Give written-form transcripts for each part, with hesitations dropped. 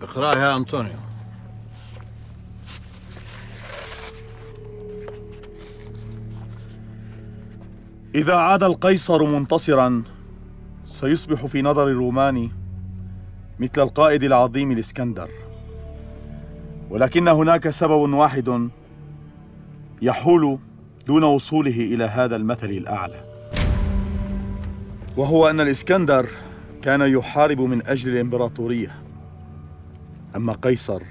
اقرأها يا أنطونيو. إذا عاد القيصر منتصرا سيصبح في نظر الرومان مثل القائد العظيم الإسكندر، ولكن هناك سبب واحد يحول دون وصوله إلى هذا المثل الأعلى، وهو أن الإسكندر كان يحارب من أجل الإمبراطورية، أما قيصر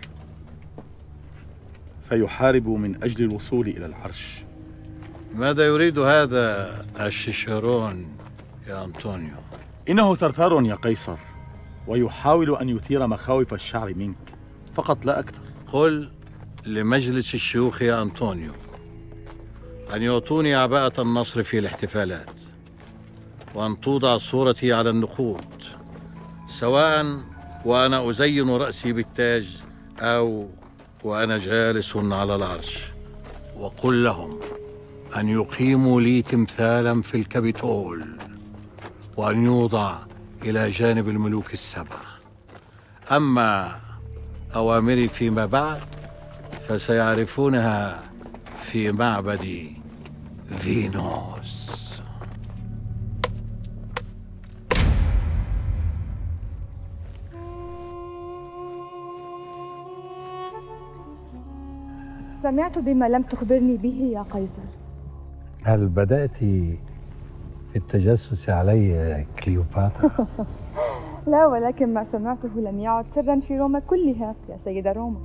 فيحارب من أجل الوصول إلى العرش. ماذا يريد هذا الشيشرون يا أنطونيو؟ إنه ثرثار يا قيصر، ويحاول أن يثير مخاوف الشعب منك فقط لا أكثر. قل لمجلس الشيوخ يا أنطونيو أن يعطوني عباءة النصر في الاحتفالات، وأن توضع صورتي على النقود، سواء وأنا أزين رأسي بالتاج أو وأنا جالس على العرش. وقل لهم أن يقيموا لي تمثالا في الكابيتول، وأن يوضع إلى جانب الملوك السبعة. أما أوامري فيما بعد فسيعرفونها في معبد فينوس. سمعت بما لم تخبرني به يا قيصر. هل بدأت في التجسس علي كليوباترا؟ لا، ولكن ما سمعته لم يعد سرا في روما كلها يا سيد روما.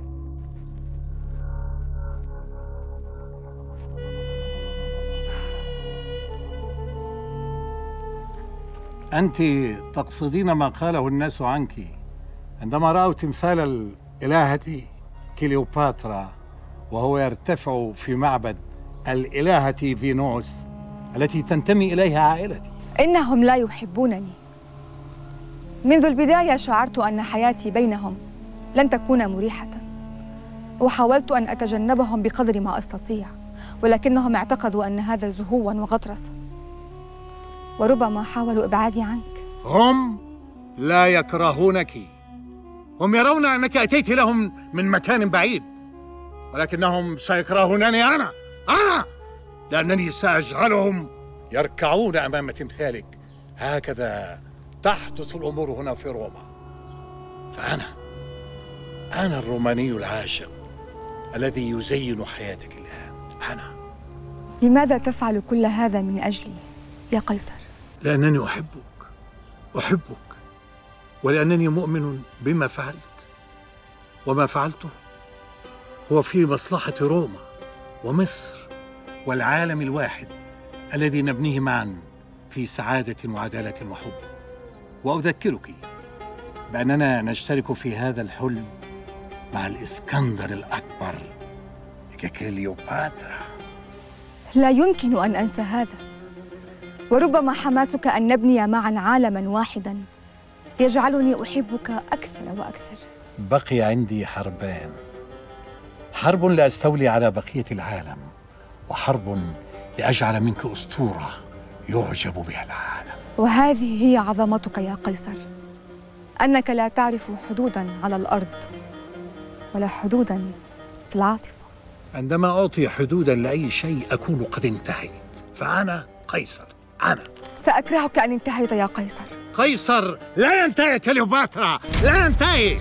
أنت تقصدين ما قاله الناس عنك عندما رأوا تمثال الإلهة كليوباترا وهو يرتفع في معبد الإلهة فينوس التي تنتمي إليها عائلتي. إنهم لا يحبونني. منذ البداية شعرت أن حياتي بينهم لن تكون مريحة، وحاولت أن أتجنبهم بقدر ما أستطيع، ولكنهم اعتقدوا أن هذا زهوا وغطرسة، وربما حاولوا إبعادي عنك. هم لا يكرهونك، هم يرون أنك أتيت لهم من مكان بعيد، ولكنهم سيكرهونني أنا لأنني سأجعلهم يركعون أمام تمثالك. هكذا تحدث الأمور هنا في روما. فأنا الروماني العاشق الذي يزين حياتك الآن. أنا. لماذا تفعل كل هذا من أجلي يا قيصر؟ لأنني أحبك، ولأنني مؤمن بما فعلت، وما فعلته هو في مصلحة روما ومصر والعالم الواحد الذي نبنيه معا في سعادة وعدالة وحب. وأذكرك بأننا نشترك في هذا الحلم مع الإسكندر الأكبر كليوباترا. لا يمكن أن أنسى هذا، وربما حماسك أن نبني معا عالما واحدا يجعلني أحبك أكثر وأكثر. بقي عندي حربان، حرب لأستولي على بقية العالم، وحرب لأجعل منك أسطورة يعجب بها العالم. وهذه هي عظمتك يا قيصر، أنك لا تعرف حدوداً على الأرض ولا حدوداً في العاطفة. عندما أعطي حدوداً لأي شيء أكون قد انتهيت. فأنا قيصر. أنا سأكرهك أن انتهيت يا قيصر. قيصر لا ينتهي كليوباترا، لا ينتهي.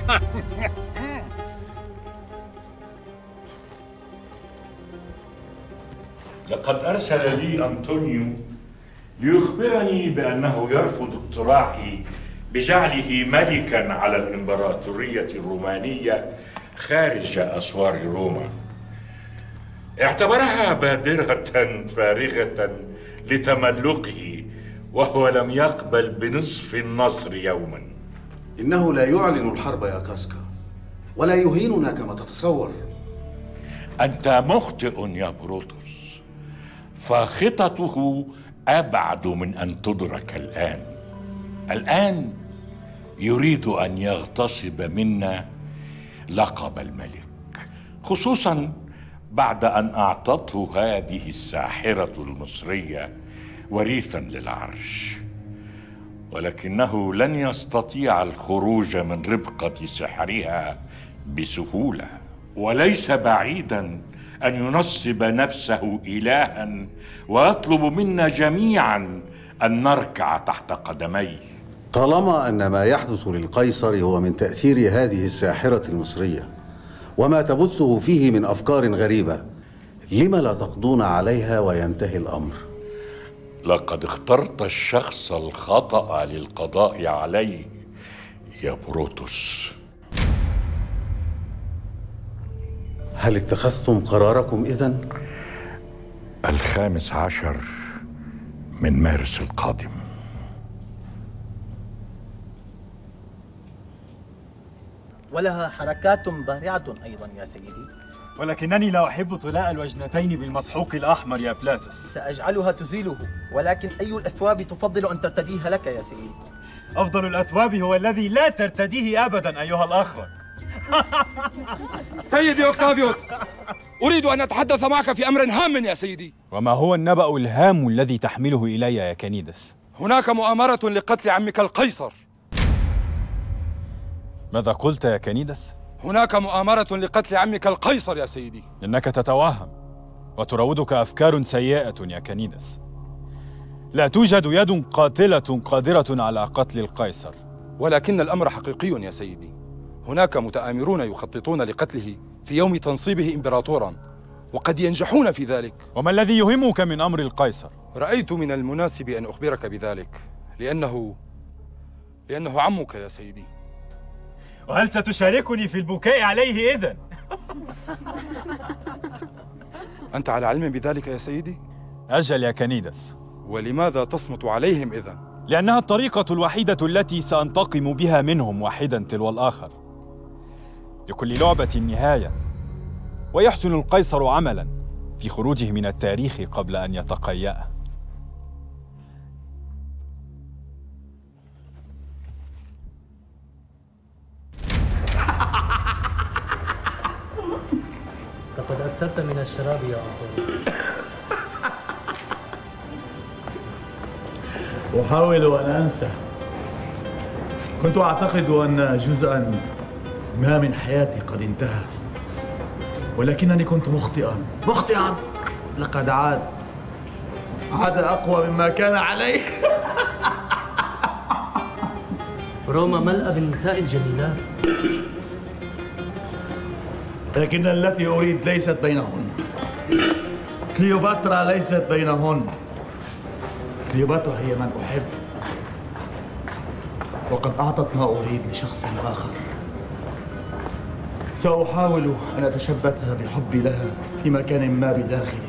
لقد أرسل لي أنطونيو ليخبرني بأنه يرفض اقتراحي بجعله ملكاً على الإمبراطورية الرومانية خارج أسوار روما. اعتبرها بادرة فارغة لتملقه، وهو لم يقبل بنصف النصر يوماً. إنه لا يعلن الحرب يا كاسكا، ولا يهيننا كما تتصور. أنت مخطئ يا بروتوس، فخططه أبعد من أن تدرك الآن يريد أن يغتصب منا لقب الملك، خصوصاً بعد أن أعطته هذه الساحرة المصرية وريثاً للعرش. ولكنه لن يستطيع الخروج من ربقة سحرها بسهولة، وليس بعيدا أن ينصب نفسه إلها ويطلب منا جميعا أن نركع تحت قدميه. طالما أن ما يحدث للقيصر هو من تأثير هذه الساحرة المصرية وما تبثه فيه من أفكار غريبة، لم لا تقضون عليها وينتهي الأمر؟ لقد اخترت الشخص الخطأ للقضاء عليه يا بروتوس. هل اتخذتم قراركم إذن؟ 15 من مارس القادم. ولها حركات بارعة أيضا يا سيدي. ولكنني لا أحب طلاء الوجنتين بالمسحوق الأحمر يا بلاتوس. سأجعلها تزيله، ولكن أي الأثواب تفضل أن ترتديها لك يا سيدي؟ أفضل الأثواب هو الذي لا ترتديه أبدا أيها الأخرق. سيدي أوكتافيوس، أريد أن أتحدث معك في أمر هام يا سيدي. وما هو النبأ الهام الذي تحمله إلي يا كانيدس؟ هناك مؤامرة لقتل عمك القيصر. ماذا قلت يا كانيدس؟ هناك مؤامرة لقتل عمك القيصر يا سيدي. إنك تتوهم وتراودك أفكار سيئة يا كانيدس. لا توجد يد قاتلة قادرة على قتل القيصر. ولكن الأمر حقيقي يا سيدي. هناك متآمرون يخططون لقتله في يوم تنصيبه إمبراطورا، وقد ينجحون في ذلك. وما الذي يهمك من أمر القيصر؟ رأيت من المناسب أن أخبرك بذلك لأنه عمك يا سيدي. وهل ستشاركني في البكاء عليه إذن؟ أنت على علم بذلك يا سيدي؟ أجل يا كانيدس. ولماذا تصمت عليهم إذن؟ لأنها الطريقة الوحيدة التي سأنتقم بها منهم واحدا تلو الآخر. لكل لعبة نهاية، ويحسن القيصر عملا في خروجه من التاريخ قبل أن يتقيأ. لقد أكثرت من الشراب يا أنطونيو. أحاول أن أنسى. كنت أعتقد أن جزءاً ما من حياتي قد انتهى، ولكنني كنت مخطئاً. لقد عاد أقوى مما كان عليه. روما ملأ بالنساء الجميلات، لكن التي أريد ليست بينهن. كليوباترا ليست بينهن. كليوباترا هي من أحب، وقد أعطت ما أريد لشخص آخر. سأحاول أن أتشبثها بحبي لها في مكان ما بداخلي.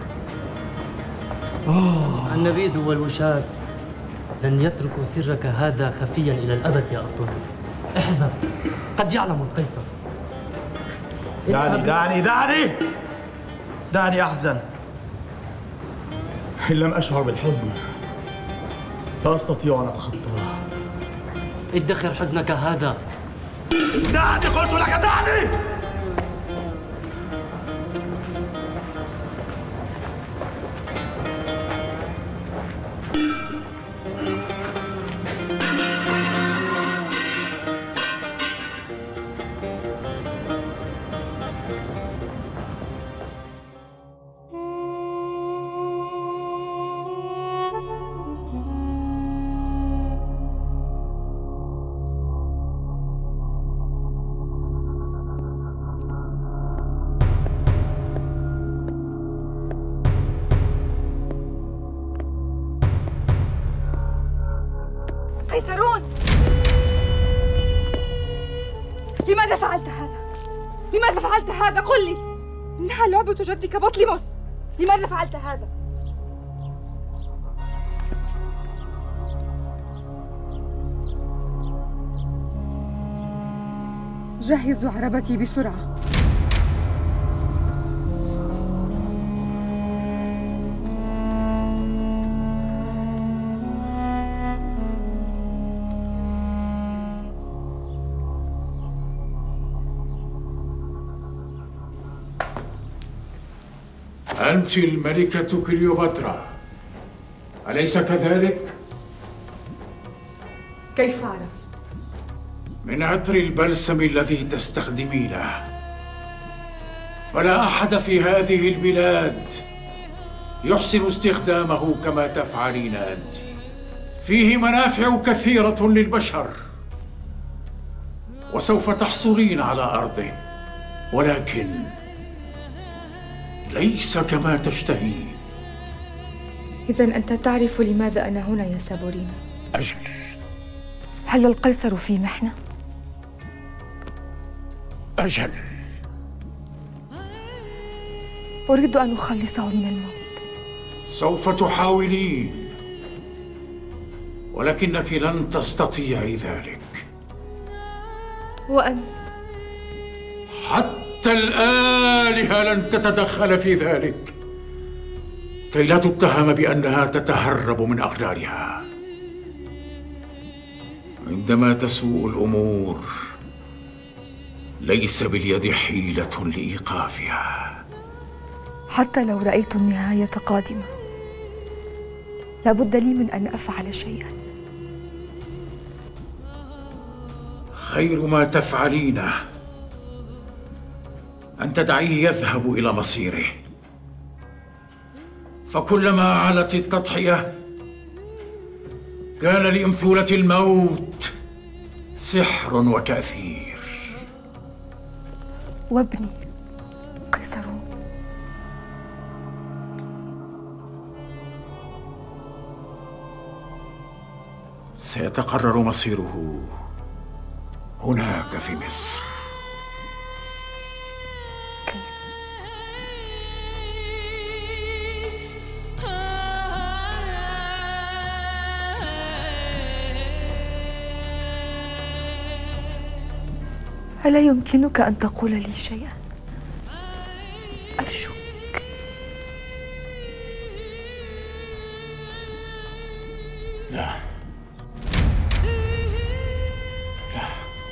النبيذ والوشاة لن يتركوا سرك هذا خفيا إلى الأبد يا أنطونيو. احذر، قد يعلم القيصر. دعني أحزن. إن لم أشعر بالحزن لا أستطيع أن أتخطاه. ادخر حزنك هذا. دعني، قلت لك دعني! قيصرون، لماذا فعلت هذا؟ لماذا فعلت هذا؟ قل لي. إنها لعبة جدك بطليموس. لماذا فعلت هذا؟ جهزوا عربتي بسرعة. أنت الملكة كليوباترا، أليس كذلك؟ كيف عرفت؟ من عطر البلسم الذي تستخدمينه. فلا أحد في هذه البلاد يحسن استخدامه كما تفعلين أنت. فيه منافع كثيرة للبشر، وسوف تحصلين على أرضه، ولكن ليس كما تشتهين. إذن أنت تعرف لماذا أنا هنا يا سابورينا؟ أجل. هل القيصر في محنة؟ أجل. أريد أن أخلصه من الموت. سوف تحاولين، ولكنك لن تستطيعي ذلك. وأنت؟ حتى الآلهة لن تتدخل في ذلك، كي لا تتهم بأنها تتهرب من أقدارها. عندما تسوء الأمور ليس باليد حيلة لإيقافها. حتى لو رأيت النهاية قادمة لابد لي من أن أفعل شيئا. خير ما تفعلينه أن تدعيه يذهب إلى مصيره، فكلما علت التضحية كان لأمثولة الموت سحر وتأثير. وابني قيصرون. سيتقرر مصيره هناك في مصر. ألا يمكنك أن تقول لي شيئا؟ أرجوك. لا. لا.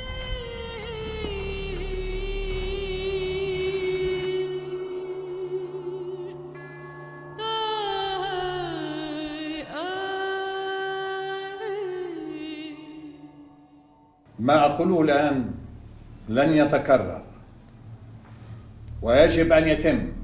ما أقوله الآن لن يتكرر ويجب أن يتم.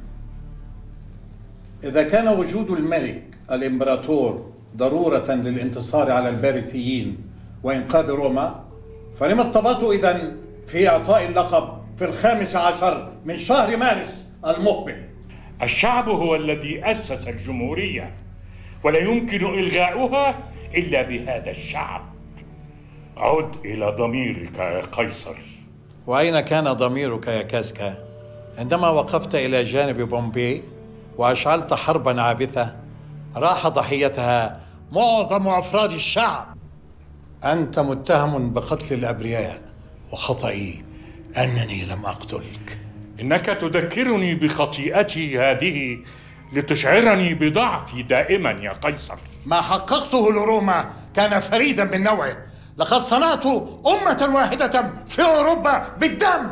إذا كان وجود الملك الإمبراطور ضرورة للانتصار على البارثيين وإنقاذ روما، فلما ارتبطوا إذن في إعطاء اللقب في 15 من شهر مارس المقبل؟ الشعب هو الذي أسس الجمهورية، ولا يمكن إلغاؤها إلا بهذا الشعب. عد إلى ضميرك يا قيصر. وأين كان ضميرك يا كاسكا عندما وقفت إلى جانب بومبي وأشعلت حربا عابثة راح ضحيتها معظم أفراد الشعب؟ أنت متهم بقتل الأبرياء، وخطئي أنني لم أقتلك. إنك تذكرني بخطيئتي هذه لتشعرني بضعفي دائما يا قيصر. ما حققته لروما كان فريدا من نوعه. لقد صنعت أمة واحدة في أوروبا بالدم،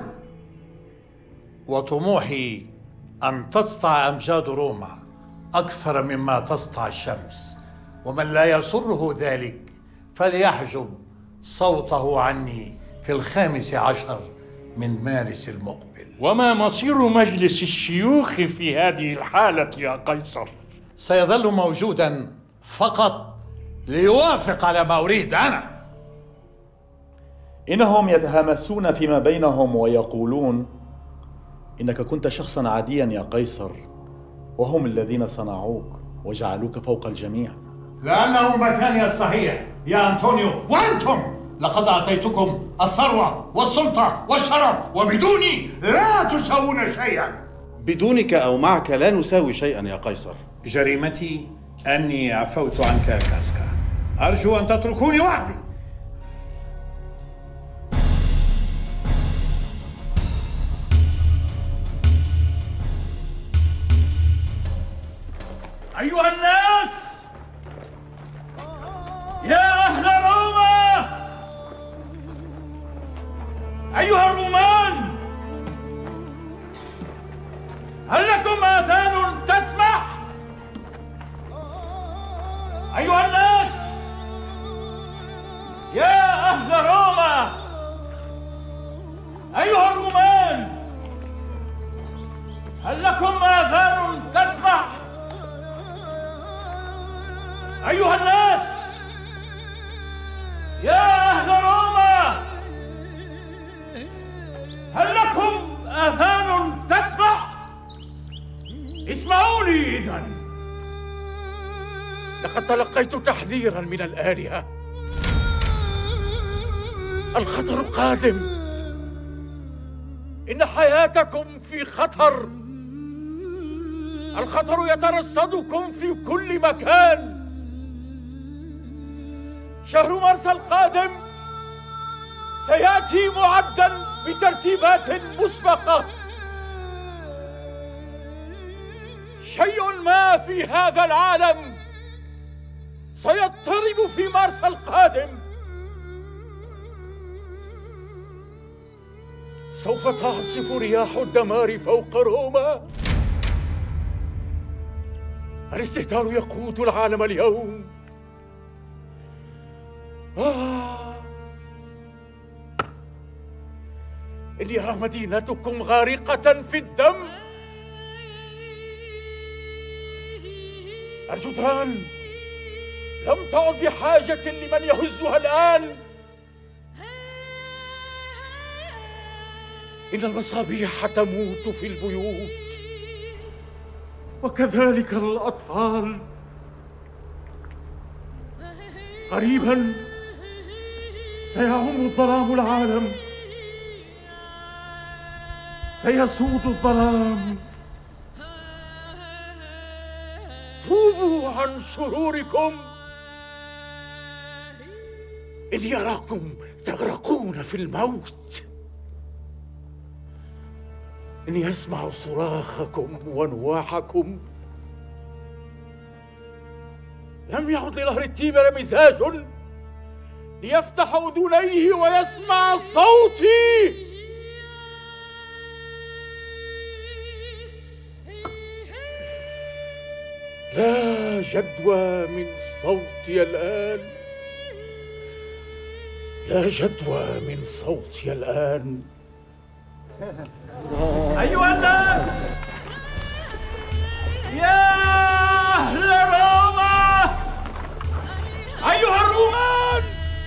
وطموحي أن تسطع أمجاد روما أكثر مما تسطع الشمس، ومن لا يسره ذلك فليحجب صوته عني في 15 من مارس المقبل. وما مصير مجلس الشيوخ في هذه الحالة يا قيصر؟ سيظل موجودا فقط ليوافق على ما أريد أنا. إنهم يتهامسون فيما بينهم ويقولون إنك كنت شخصا عاديا يا قيصر، وهم الذين صنعوك وجعلوك فوق الجميع. لأنه مكاني الصحيح يا أنطونيو، وأنتم لقد أعطيتكم الثروة والسلطة والشرف، وبدوني لا تساوون شيئا. بدونك أو معك لا نساوي شيئا يا قيصر. جريمتي أني عفوت عنك يا كاسكا. أرجو أن تتركوني وحدي. أيها الناس، يا أهل روما، أيها الرومان، هل لكم آذان تسمع؟ أيها الناس، يا هل لكم آذان تسمع؟ أيها الناس، يا أهل روما، هل لكم آذان تسمع؟ اسمعوني إذن. لقد تلقيت تحذيرا من الآلهة. الخطر قادم. إن حياتكم في خطر. الخطر يترصدكم في كل مكان. شهر مارس القادم سيأتي معدًا بترتيبات مسبقة. شيء ما في هذا العالم سيضطرب في مارس القادم. سوف تعصف رياح الدمار فوق روما. الاستهتار يقود العالم اليوم. إن يرى مدينتكم غارقة في الدم. الجدران لم تعد بحاجة لمن يهزها الآن. إن المصابيح تموت في البيوت، وكذلك الأطفال. قريباً سيعم الظلام العالم. سيسود الظلام. توبوا عن شروركم. إن يراكم تغرقون في الموت. إن يسمع صراخكم ونواحكم. لم يعد لهرتيبر مزاج ليفتح أذنيه ويسمع صوتي. لا جدوى من صوتي الآن. لا جدوى من صوتي الآن. أيها الناس، يا أهل روما، أيها الرومان،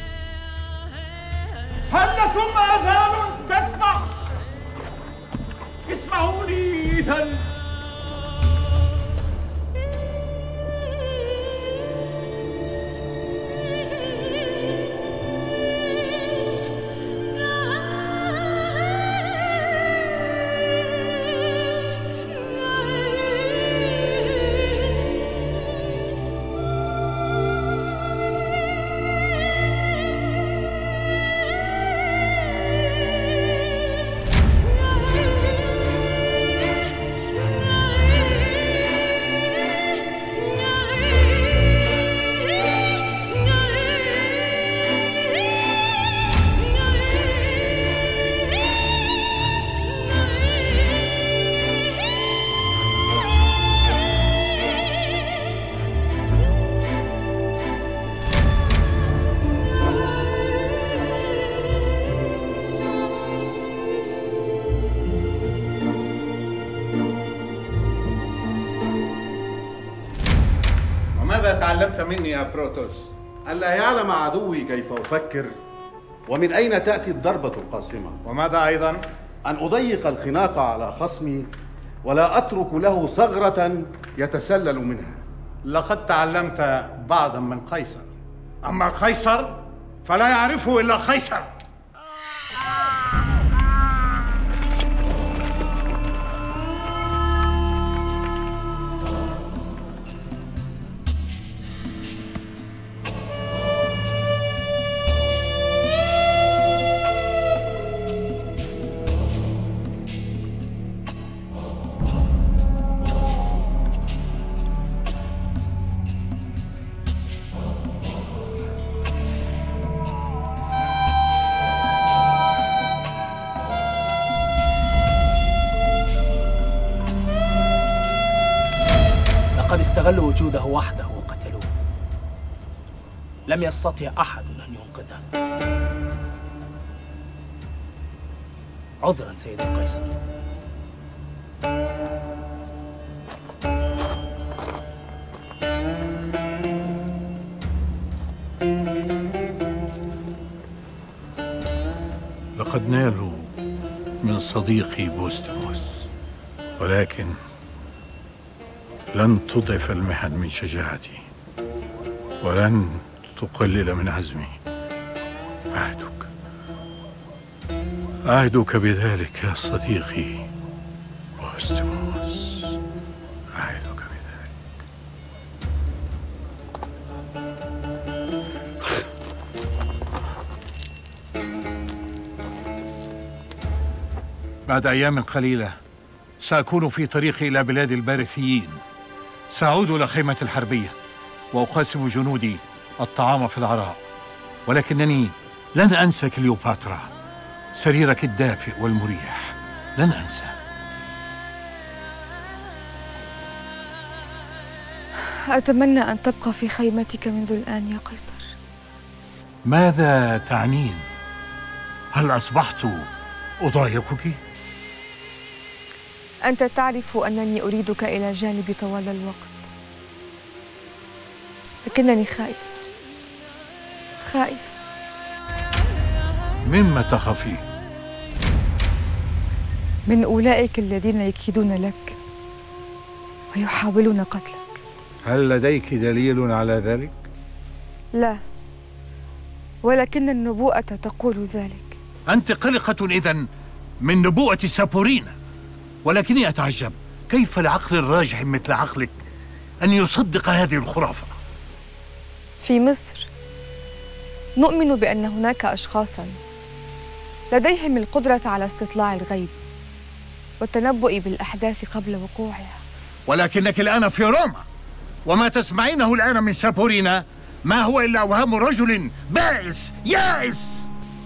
هل لكم آذان تسمع؟ اسمعوني إذن. ماذا تعلمت مني يا بروتوس؟ ألا يعلم عدوي كيف أفكر ومن أين تأتي الضربة القاسمة. وماذا أيضا؟ أن أضيق الخناق على خصمي ولا أترك له ثغرة يتسلل منها. لقد تعلمت بعضا من قيصر، أما قيصر فلا يعرفه إلا قيصر. لقد استغلوا وجوده وحده وقتلوه. لم يستطع أحد أن ينقذه. عذرا سيد القيصر. قد نالوا من صديقي بوستيموس، ولكن لن تضعف المحن من شجاعتي ولن تقلل من عزمي. أعدك بذلك يا صديقي بوستيموس، أعدك بذلك. بعد أيام قليلة سأكون في طريقي إلى بلاد البارثيين. سأعود إلى خيمة الحربية وأقاسم جنودي الطعام في العراء، ولكنني لن أنسى كليوباترا، سريرك الدافئ والمريح، لن أنسى. أتمنى أن تبقى في خيمتك منذ الآن يا قيصر. ماذا تعنين؟ هل أصبحت أضايقك؟ أنت تعرف أنني أريدك إلى جانبي طوال الوقت، لكنني خائفة. مما تخافين؟ من أولئك الذين يكيدون لك ويحاولون قتلك. هل لديك دليل على ذلك؟ لا، ولكن النبوءة تقول ذلك. أنت قلقة إذن من نبوءة سابورينا، ولكني أتعجب كيف لعقل الراجح مثل عقلك أن يصدق هذه الخرافة. في مصر نؤمن بأن هناك أشخاصاً لديهم القدرة على استطلاع الغيب والتنبؤ بالأحداث قبل وقوعها. ولكنك الآن في روما، وما تسمعينه الآن من سابورينا ما هو إلا أوهام رجل بائس يائس.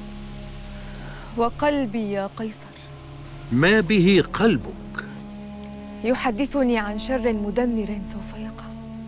وقلبي يا قيصر، ما به قلبك؟ يحدثني عن شر مدمر سوف يقع.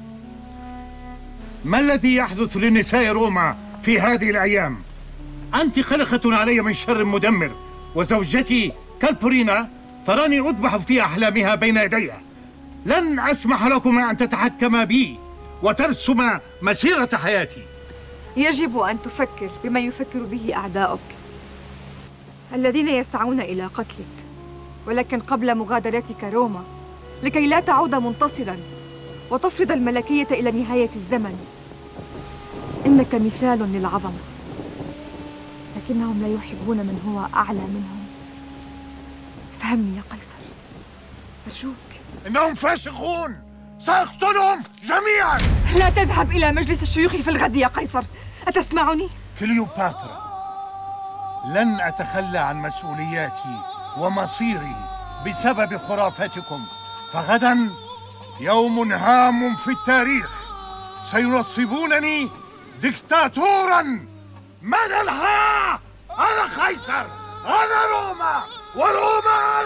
ما الذي يحدث لنساء روما في هذه الأيام؟ أنت قلقة علي من شر مدمر، وزوجتي كالبورينا تراني أذبح في أحلامها بين يديها. لن أسمح لكما أن تتحكما بي وترسم مسيرة حياتي. يجب أن تفكر بما يفكر به أعداؤك الذين يسعون إلى قتلك، ولكن قبل مغادرتك روما لكي لا تعود منتصراً وتفرض الملكية إلى نهاية الزمن، إنك مثال للعظمة، لكنهم لا يحبون من هو أعلى منهم. فهمني يا قيصر، أرجوك. إنهم فاسقون، سأقتلهم جميعاً. لا تذهب إلى مجلس الشيوخ في الغد يا قيصر، أتسمعني؟ كليوباترا، لن أتخلى عن مسؤولياتي ومصيري بسبب خرافتكم، فغداً يوم هام في التاريخ، سينصبونني دكتاتوراً مدى الحياة. أنا قيصر، أنا روما، وروما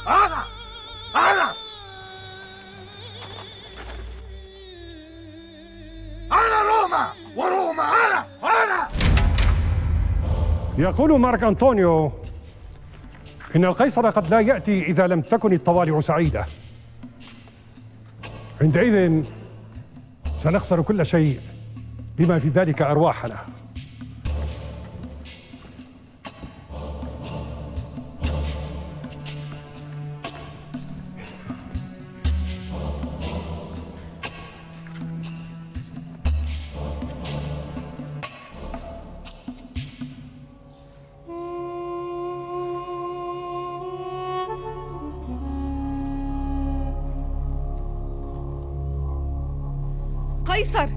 أنا روما، وروما أنا. يقول مارك أنطونيو إن القيصر قد لا يأتي إذا لم تكن الطوالع سعيدة. عندئذ سنخسر كل شيء بما في ذلك أرواحنا. قيصر،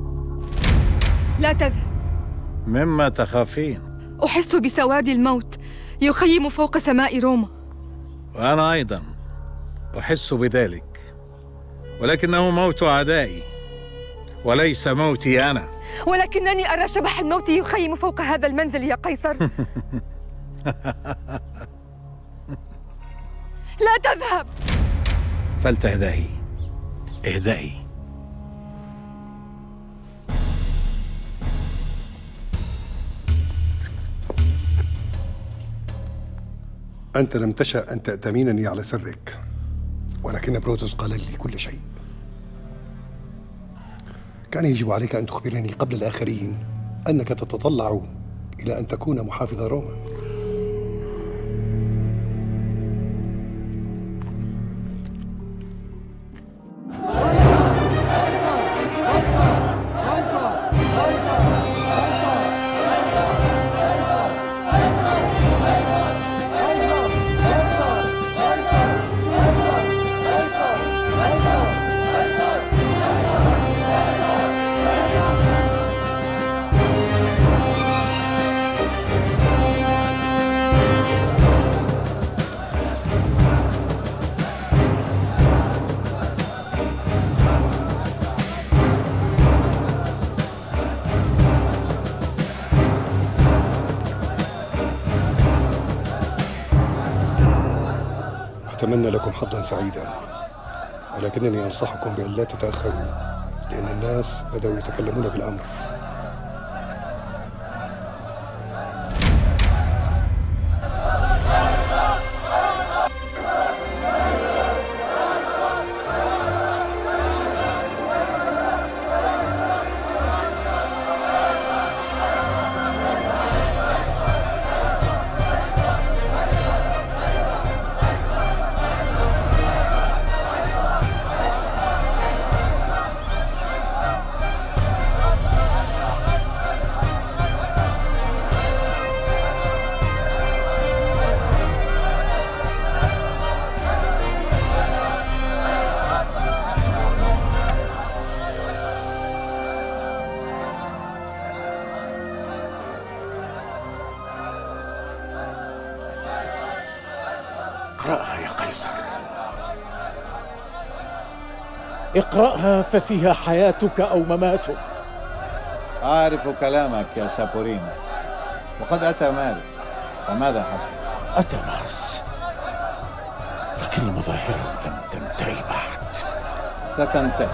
لا تذهب. مما تخافين؟ أحس بسواد الموت يخيم فوق سماء روما. وأنا أيضا أحس بذلك، ولكنه موت أعدائي وليس موتي أنا. ولكنني أرى شبح الموت يخيم فوق هذا المنزل يا قيصر. لا تذهب. فلتهدئي، اهدئي. أنت لم تشأ أن تأتمنني على سرك، ولكن بروتوس قال لي كل شيء. كان يجب عليك أن تخبرني قبل الآخرين أنك تتطلع إلى أن تكون محافظ روما. أتمنى لكم حظا سعيدا، ولكنني أنصحكم بأن لا تتأخروا، لأن الناس بدأوا يتكلمون بالأمر. اقرأها يا قيصر. اقرأها ففيها حياتك أو مماتك. أعرف كلامك يا سابورين، وقد أتى مارس، وماذا حصل؟ أتى مارس، لكن مظاهره لم تنتهي بعد. ستنتهي.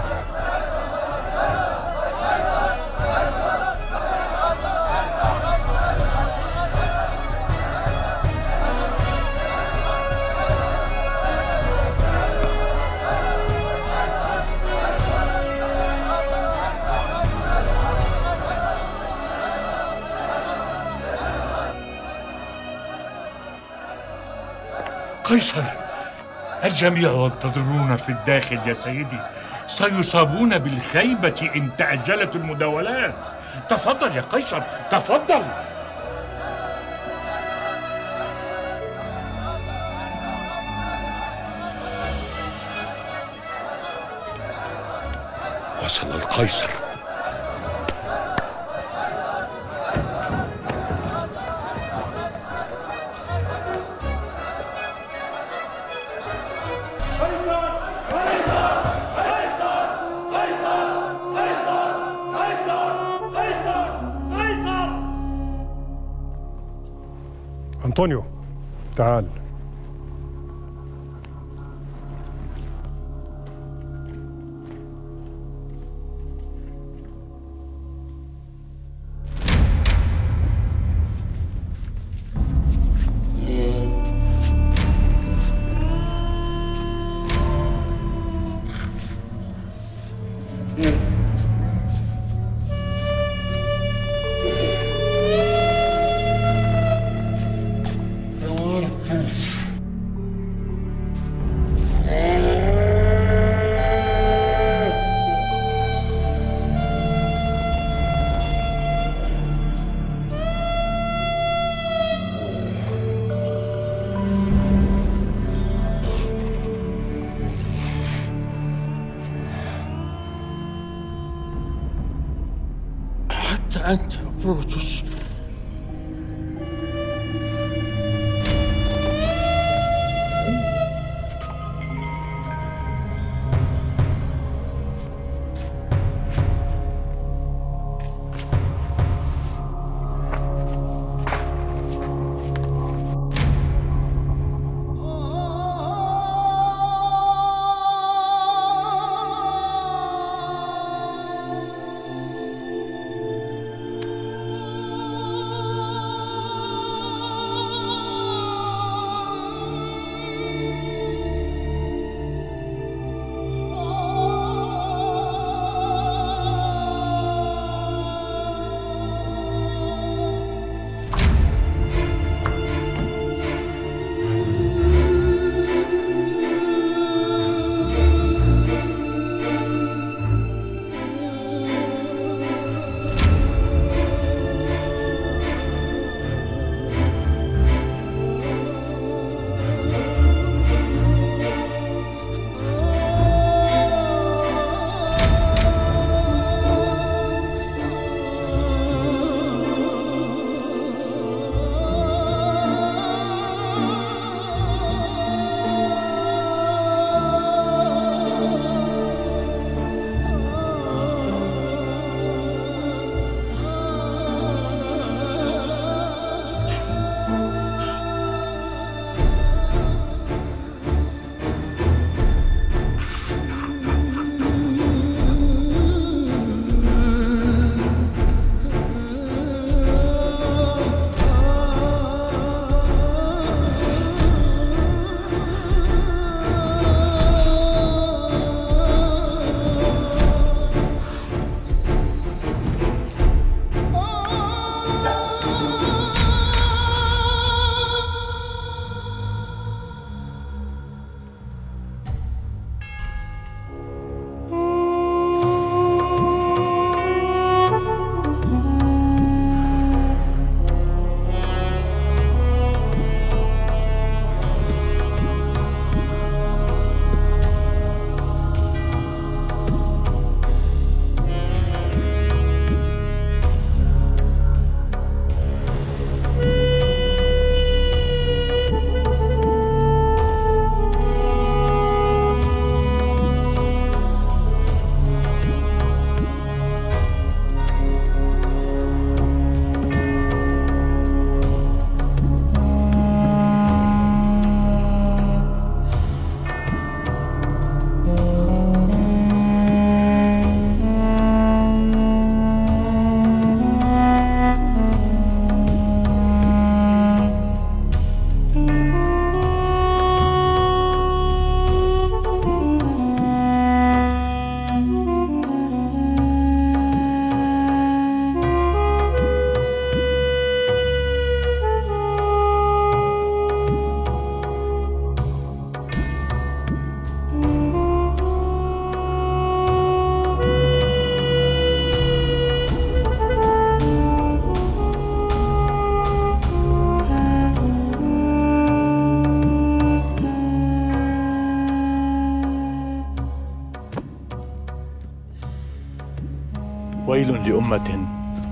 قيصر، الجميع ينتظرون في الداخل يا سيدي، سيصابون بالخيبة إن تأجلت المداولات. تفضل يا قيصر، تفضل. وصل القيصر. أنطونيو، تعال. أنت بروتوس. ويل لأمة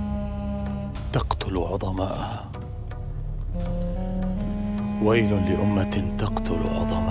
تقتل عظماءها، ويل لأمة تقتل عظماءها.